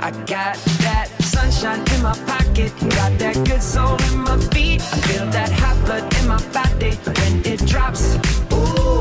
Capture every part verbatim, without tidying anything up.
I got that sunshine in my pocket, got that good soul in my feet. I feel that hot blood in my body when it drops. Ooh.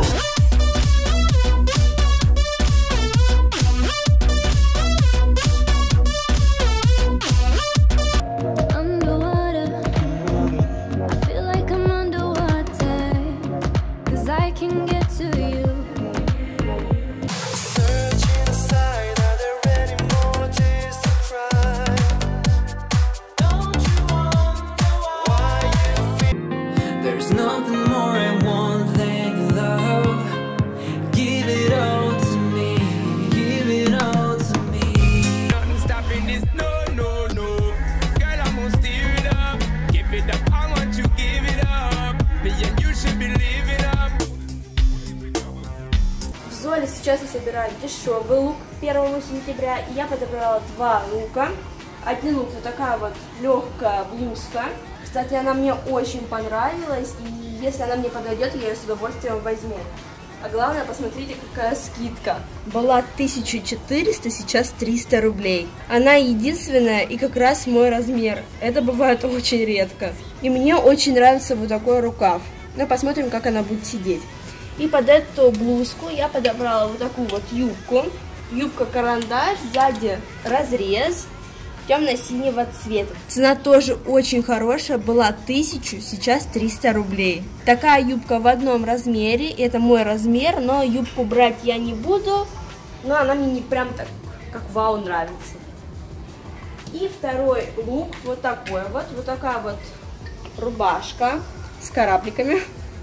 Сейчас я собираю дешевый лук первого сентября, и я подобрала два лука. Один лук — вот такая вот легкая блузка. Кстати, она мне очень понравилась, и если она мне подойдет, я ее с удовольствием возьму. А главное, посмотрите, какая скидка. Была тысяча четыреста, сейчас триста рублей. Она единственная и как раз мой размер. Это бывает очень редко. И мне очень нравится вот такой рукав. Ну, посмотрим, как она будет сидеть. И под эту блузку я подобрала вот такую вот юбку. Юбка-карандаш, сзади разрез темно-синего цвета. Цена тоже очень хорошая, была тысяча, сейчас триста рублей. Такая юбка в одном размере, это мой размер, но юбку брать я не буду. Но она мне не прям так, как вау, нравится. И второй лук вот такой вот, вот такая вот рубашка с корабликами.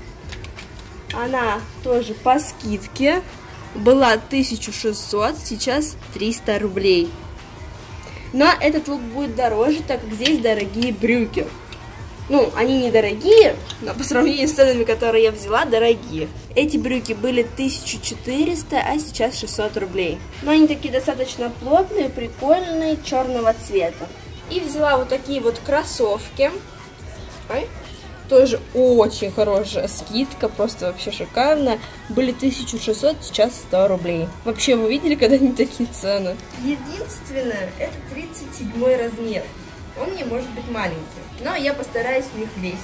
Она тоже по скидке, была тысяча шестьсот, сейчас триста рублей. Но этот лук будет дороже, так как здесь дорогие брюки. Ну, они недорогие, но по сравнению с ценами, которые я взяла, дорогие. Эти брюки были тысяча четыреста, а сейчас шестьсот рублей. Но они такие достаточно плотные, прикольные, черного цвета. И взяла вот такие вот кроссовки. Ой. Тоже очень хорошая скидка, просто вообще шикарно. Были тысяча шестьсот, сейчас сто рублей. Вообще, вы видели когда-нибудь такие цены? Единственное, это тридцать седьмой размер. Он мне может быть маленький, но я постараюсь в них влезть.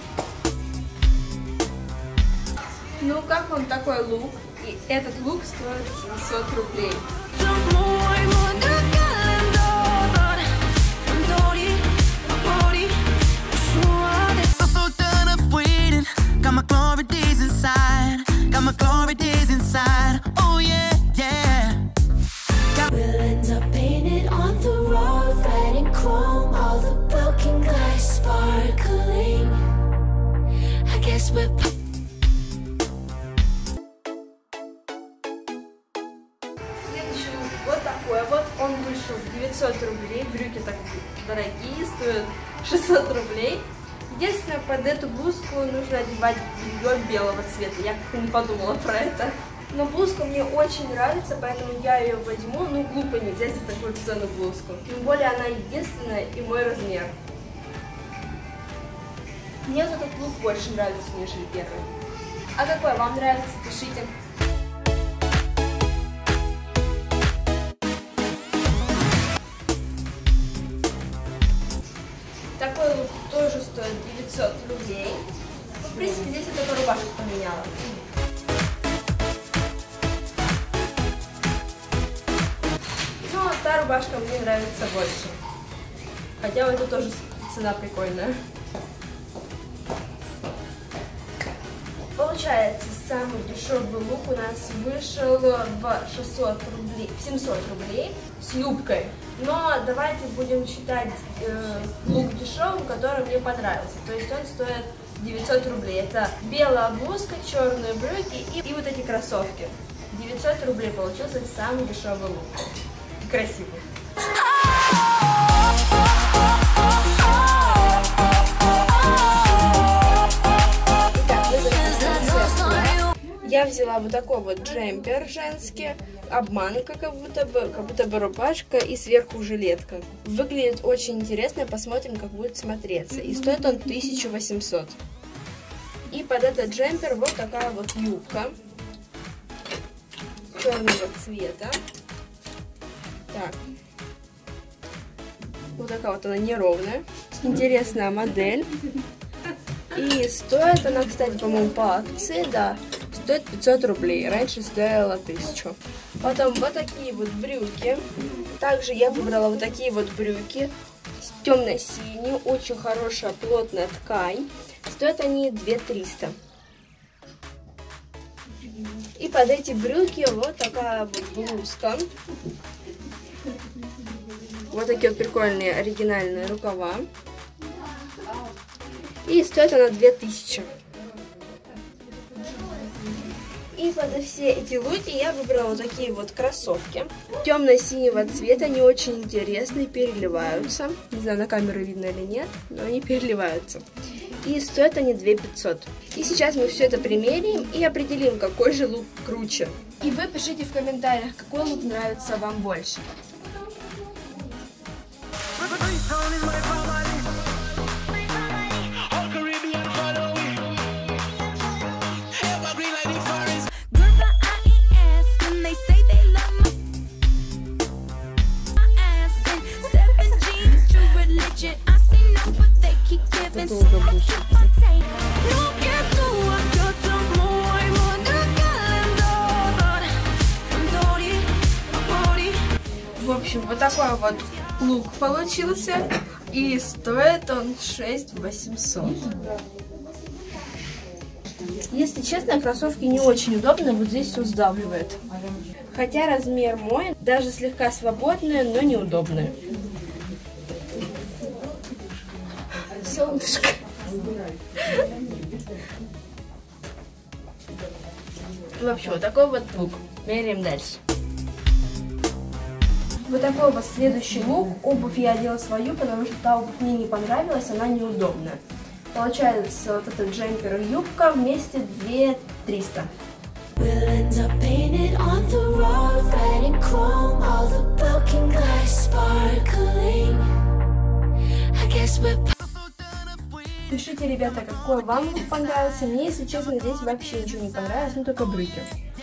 Ну, как вам такой лук? И этот лук стоит семьсот рублей. Got my glory days inside, got my glory days inside, oh yeah, yeah. We'll end up painted on the road, red and chrome, all the broken glass sparkling. I guess we're... Следующий лук вот такой вот, он вышел в девятьсот рублей, брюки так дорогие, стоят шестьсот рублей. Единственное, под эту блузку нужно одевать белье белого цвета. Я как-то не подумала про это. Но блузка мне очень нравится, поэтому я ее возьму. Ну, глупо нельзя за такую цену блузку. Тем более она единственная и мой размер. Мне вот этот лук больше нравится, нежели первый. А какой вам нравится? Пишите. Такой лук тоже стоит девятьсот рублей. В принципе, здесь я только рубашку поменяла. Но та рубашка мне нравится больше. Хотя у этой тоже цена прикольная. Получается, самый дешевый лук у нас вышел в шестьсот рублей, семьсот рублей с юбкой. Но давайте будем считать э, лук дешевым, который мне понравился. То есть он стоит девятьсот рублей. Это белая блузка, черные брюки и, и вот эти кроссовки. девятьсот рублей получился самый дешевый лук. И красивый. Я взяла вот такой вот джемпер женский, обманка, как будто бы, как будто бы рубашка и сверху жилетка. Выглядит очень интересно, посмотрим, как будет смотреться. И стоит он тысяча восемьсот. И под этот джемпер вот такая вот юбка черного цвета. Так. Вот такая вот она неровная. Интересная модель. И стоит она, кстати, по-моему, по акции, да, стоит пятьсот рублей. Раньше стоила тысячу. Потом вот такие вот брюки. Также я выбрала вот такие вот брюки. Темно-синие, очень хорошая плотная ткань. Стоят они две тысячи триста. И под эти брюки вот такая вот блузка. Вот такие вот прикольные оригинальные рукава. И стоит она две тысячи. И под все эти луки я выбрала вот такие вот кроссовки. Темно-синего цвета, они очень интересные, переливаются. Не знаю, на камеру видно или нет, но они переливаются. И стоят они две тысячи пятьсот. И сейчас мы все это примерим и определим, какой же лук круче. И вы пишите в комментариях, какой лук нравится вам больше. В общем, вот такой вот лук получился. И стоит он шесть тысяч восемьсот. Если честно, кроссовки не очень удобные, вот здесь все сдавливает. Хотя размер мой, даже слегка свободные, но неудобные. Солнышко. В общем, вот такой вот лук. Меряем дальше. Вот такой вот следующий лук. Обувь я одела свою, потому что та обувь мне не понравилась, она неудобная. Получается вот этот джемпер и юбка вместе две тысячи триста. Пишите, ребята, какой вам лук понравился. Мне, если честно, здесь вообще ничего не понравилось, ну только брюки.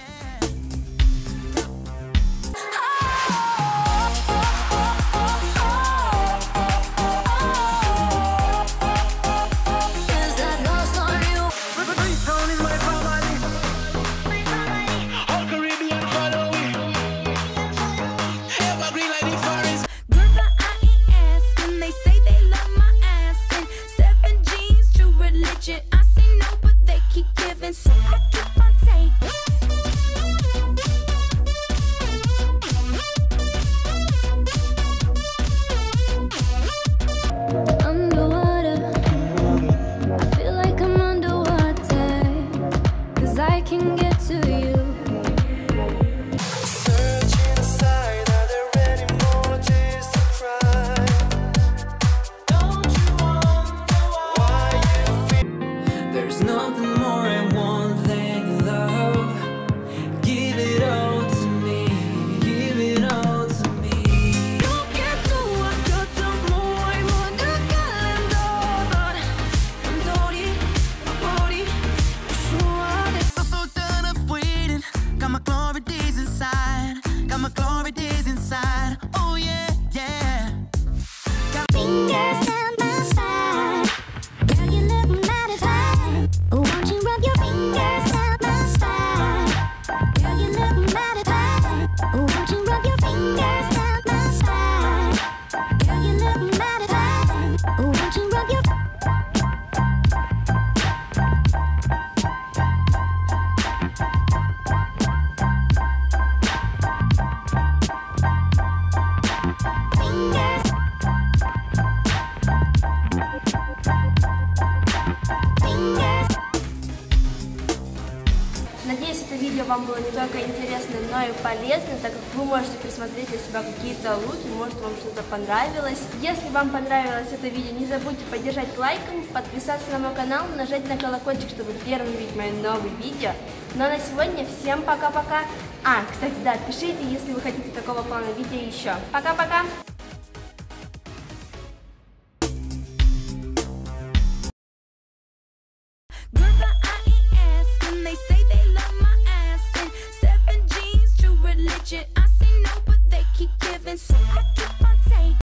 Надеюсь, это видео вам было не только интересно, но и полезно, так как вы можете присмотреть для себя какие-то луки, может вам что-то понравилось. Если вам понравилось это видео, не забудьте поддержать лайком, подписаться на мой канал, нажать на колокольчик, чтобы первым видеть мои новые видео. Ну а на сегодня всем пока-пока. А, кстати, да, пишите, если вы хотите такого плана видео еще. Пока-пока! I say no, but they keep giving, so I keep